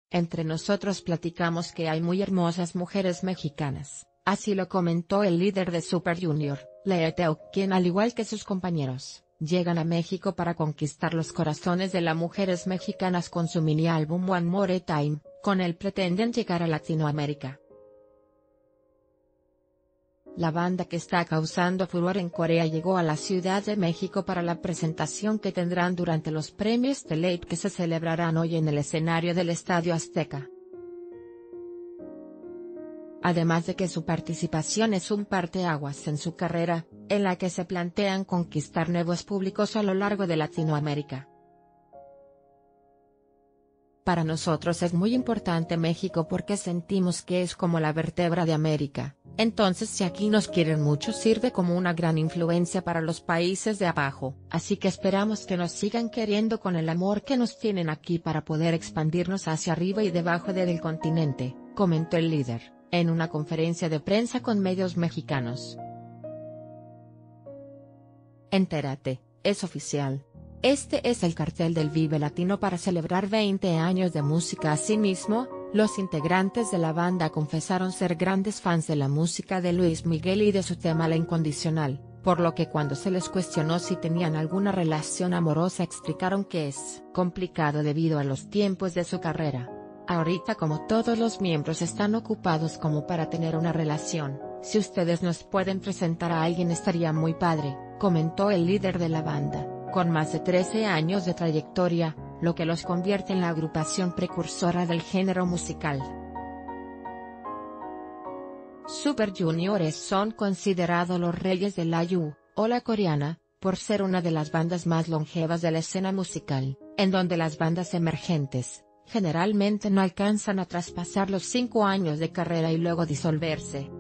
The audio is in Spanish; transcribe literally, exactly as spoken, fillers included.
Entre nosotros platicamos que hay muy hermosas mujeres mexicanas, así lo comentó el líder de Super Junior, Leeteo, quien al igual que sus compañeros, llegan a México para conquistar los corazones de las mujeres mexicanas con su mini álbum One More Time, con el pretenden llegar a Latinoamérica. La banda que está causando furor en Corea llegó a la Ciudad de México para la presentación que tendrán durante los premios Telate que se celebrarán hoy en el escenario del Estadio Azteca. Además de que su participación es un parteaguas en su carrera, en la que se plantean conquistar nuevos públicos a lo largo de Latinoamérica. Para nosotros es muy importante México porque sentimos que es como la vértebra de América, entonces si aquí nos quieren mucho sirve como una gran influencia para los países de abajo, así que esperamos que nos sigan queriendo con el amor que nos tienen aquí para poder expandirnos hacia arriba y debajo del continente, comentó el líder, en una conferencia de prensa con medios mexicanos. Entérate, es oficial. Este es el cartel del Vive Latino para celebrar veinte años de música. Asimismo, los integrantes de la banda confesaron ser grandes fans de la música de Luis Miguel y de su tema La Incondicional, por lo que cuando se les cuestionó si tenían alguna relación amorosa explicaron que es complicado debido a los tiempos de su carrera. Ahorita como todos los miembros están ocupados como para tener una relación, si ustedes nos pueden presentar a alguien estaría muy padre, comentó el líder de la banda, con más de trece años de trayectoria, lo que los convierte en la agrupación precursora del género musical. Super Junior son considerados los reyes de la U, o la coreana, por ser una de las bandas más longevas de la escena musical, en donde las bandas emergentes, generalmente no alcanzan a traspasar los cinco años de carrera y luego disolverse.